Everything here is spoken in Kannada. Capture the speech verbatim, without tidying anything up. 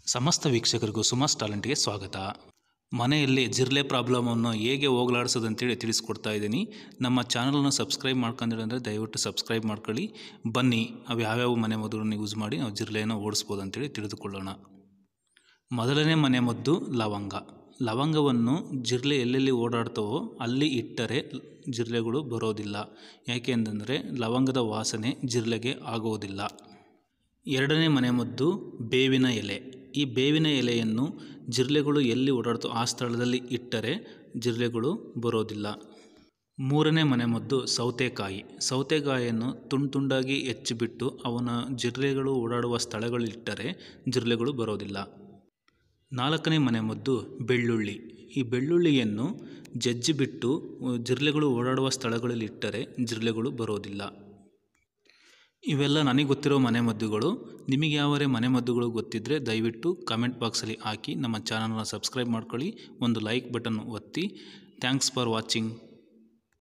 ಸಮಸ್ತ ವೀಕ್ಷಕರಿಗೂ ಸುಮಾಸ್ ಟಾಲೆಂಟ್ಗೆ ಸ್ವಾಗತ. ಮನೆಯಲ್ಲಿ ಜಿರಳೆ ಪ್ರಾಬ್ಲಮನ್ನು ಹೇಗೆ ಹೋಗಲಾಡಿಸೋದು ಅಂತೇಳಿ ತಿಳಿಸ್ಕೊಡ್ತಾ ಇದ್ದೀನಿ. ನಮ್ಮ ಚಾನಲನ್ನು ಸಬ್ಸ್ಕ್ರೈಬ್ ಮಾಡ್ಕೊಂಡಿಲ್ಲ ಅಂದರೆ ದಯವಿಟ್ಟು ಸಬ್ಸ್ಕ್ರೈಬ್ ಮಾಡ್ಕೊಳ್ಳಿ. ಬನ್ನಿ ಅವು ಯಾವ್ಯಾವ ಮನೆ ಮದ್ದುಗಳನ್ನು ಯೂಸ್ ಮಾಡಿ ನಾವು ಜಿರಳೆಯನ್ನು ಓಡಿಸ್ಬೋದು ಅಂತೇಳಿ ತಿಳಿದುಕೊಳ್ಳೋಣ. ಮೊದಲನೇ ಮನೆ ಮದ್ದು ಲವಂಗ. ಲವಂಗವನ್ನು ಜಿರಳೆ ಎಲ್ಲೆಲ್ಲಿ ಓಡಾಡ್ತವೋ ಅಲ್ಲಿ ಇಟ್ಟರೆ ಜಿರಳೆಗಳು ಬರೋದಿಲ್ಲ. ಯಾಕೆ ಅಂತಂದರೆ ಲವಂಗದ ವಾಸನೆ ಜಿರಳೆಗೆ ಆಗೋದಿಲ್ಲ. ಎರಡನೇ ಮನೆ ಮದ್ದು ಬೇವಿನ ಎಲೆ. ಈ ಬೇವಿನ ಎಲೆಯನ್ನು ಜಿರಳೆಗಳು ಎಲ್ಲಿ ಓಡಾಡ್ತೋ ಆ ಸ್ಥಳದಲ್ಲಿ ಇಟ್ಟರೆ ಜಿರಳೆಗಳು ಬರೋದಿಲ್ಲ. ಮೂರನೇ ಮನೆ ಮದ್ದು ಸೌತೆಕಾಯಿ. ಸೌತೆಕಾಯಿಯನ್ನು ತುಂಡು ತುಂಡಾಗಿ ಹೆಚ್ಚಿಬಿಟ್ಟು ಅವನ ಜಿರಳೆಗಳು ಓಡಾಡುವ ಸ್ಥಳಗಳಿಟ್ಟರೆ ಜಿರಳೆಗಳು ಬರೋದಿಲ್ಲ. ನಾಲ್ಕನೇ ಮನೆ ಮದ್ದು ಬೆಳ್ಳುಳ್ಳಿ. ಈ ಬೆಳ್ಳುಳ್ಳಿಯನ್ನು ಜಜ್ಜಿಬಿಟ್ಟು ಜಿರಳೆಗಳು ಓಡಾಡುವ ಸ್ಥಳಗಳಲ್ಲಿ ಇಟ್ಟರೆ ಜಿರಳೆಗಳು ಬರೋದಿಲ್ಲ. ಇವೆಲ್ಲ ನನಗೆ ಗೊತ್ತಿರೋ ಮನೆಮದ್ದುಗಳು. ನಿಮಗೆ ಯಾವರೇ ಮನೆಮದ್ದುಗಳು ಗೊತ್ತಿದ್ದರೆ ದಯವಿಟ್ಟು ಕಮೆಂಟ್ ಬಾಕ್ಸಲ್ಲಿ ಹಾಕಿ. ನಮ್ಮ ಚಾನಲ್ನ ಸಬ್ಸ್ಕ್ರೈಬ್ ಮಾಡ್ಕೊಳ್ಳಿ. ಒಂದು ಲೈಕ್ ಬಟನ್ ಒತ್ತಿ. Thanks for watching.